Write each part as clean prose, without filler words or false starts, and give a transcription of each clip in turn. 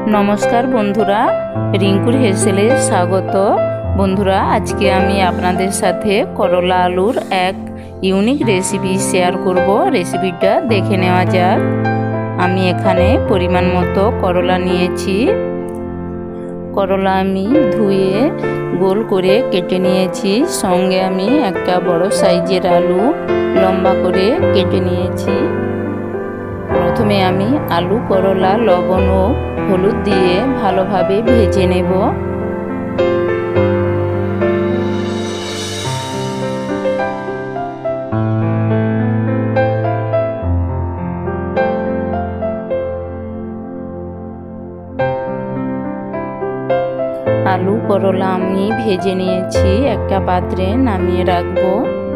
नमस्कार बंधुरा रिंकुर हेसेले स्वागत। बंधुरा आज के आमी आपनादेर साथे करला आलुर एक यूनिक रेसिपि शेयर करब। रेसिपिटा देखे नेওয়া যাক। आमी एखाने परिमाण मतो करला निয়েছি। करला आमी धुए गोल करे केटे निয়েছি। संगे आमी एकटा बड़ो साइजेर आलू लम्बा करे केटे निয়েছি। प्रथमे आमी आलू करला लवण ओ हलुद दिए भालोभाबे भेजे नेब। आलू करला आमी भेजे निয়েছি। एकटा पात्रे नामिয়ে राखबो।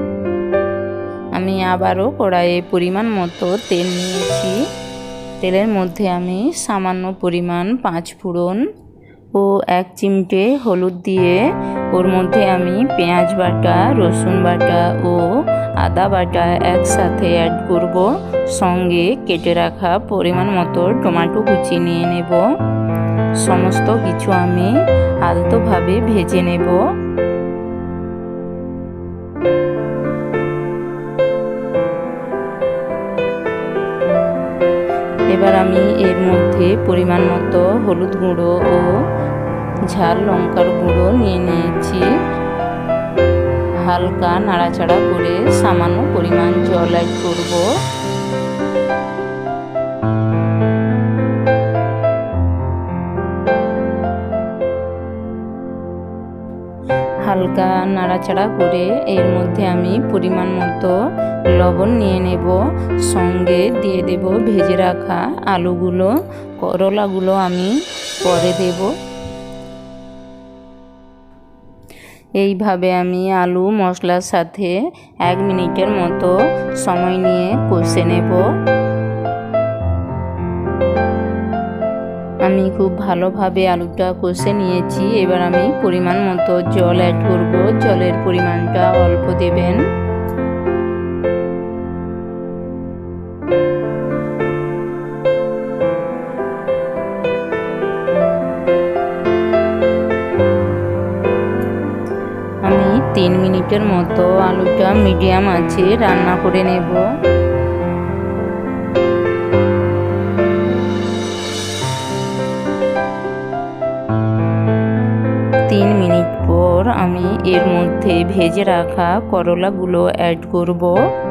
आमी आबारो कड़ाइये परिमाण मतो तेल निয়েছি। तेलेर मध्य आमी सामान्य परिमाण 5 फोड़न ओ 1 चिमटे हलुद दिए ओर मध्य आमी पेঁয়াজ बाटा रसुन बाटा ओ आदा बाटा एक साथे ऐड करब। संगे केटे राखा परिमाण मतो टमेटो कुचि निये नेब। समस्त किछु आमी आलतो भावे भेजे नेब। एबार आमी एर मध्य परिमाण मतो हलुद गुঁড়ো ओ झाल लंकार गुঁড়ো निये निয়েছি। हालका नाड़ाचाड़ा करे सामान्य परिमाण जल ऐड करब। हालका नाड़ाचाड़ा करे एर मध्य आमी परिमाण मतो लवण निये नेब। संगे दिए देब भेजे राखा आलूगुलो। करलागुलो आमी परे देब। এইভাবে আমি आलू मशलार साथे 1 मिनिटेर मतो समय निये कषे नेब। আমি খুব ভালোভাবে আলুটা কষে নিয়েছি। এবার আমি পরিমাণ মতো জল অ্যাড করব। জলের পরিমাণটা অল্প দেবেন। আমি 3 মিনিটের মতো আলুটা মিডিয়াম আঁচে রান্না করে নেব। 3 मिनट पर आमी एर मध्य भेजे राखा करलागुलो ऐड करब।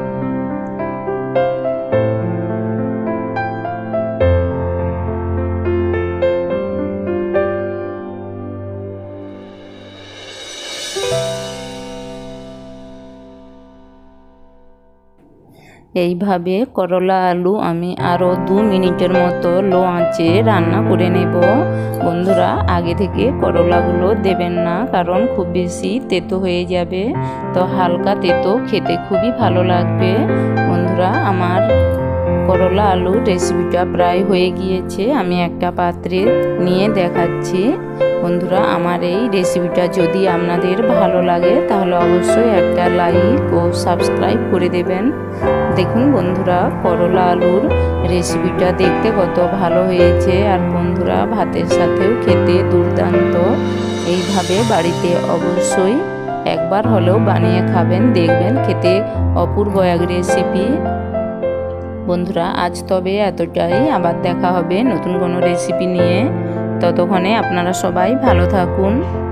এইভাবে করলা আলু আমি আরো 2 মিনিটের মতো লো আঁচে রান্না করে নেব। বন্ধুরা আগে থেকে করলাগুলো দেবেন না, কারণ খুব বেশি তেতো হয়ে যাবে। তো হালকা তেতো খেতে খুবই ভালো লাগবে। বন্ধুরা আমার করলা আলু রেসিপিটা প্রায় হয়ে গিয়েছে। আমি একটা পাত্রে নিয়ে দেখাচ্ছি। বন্ধুরা আমার এই রেসিপিটা যদি আপনাদের ভালো লাগে তাহলে অবশ্যই একটা লাইক ও সাবস্ক্রাইব করে দেবেন। দেখুন বন্ধুরা করলা আলুর রেসিপিটা দেখতে কত ভালো হয়েছে, আর বন্ধুরা ভাতের সাথেও খেতে দুর্দান্ত। এইভাবে বাড়িতে অবশ্যই একবার হলেও বানিয়ে খাবেন, দেখবেন খেতে অপূর্ব এক রেসিপি। বন্ধুরা আজ তবে এতটাই। আবার দেখা হবে নতুন কোনো রেসিপি নিয়ে। ততক্ষণে আপনারা সবাই ভালো থাকুন।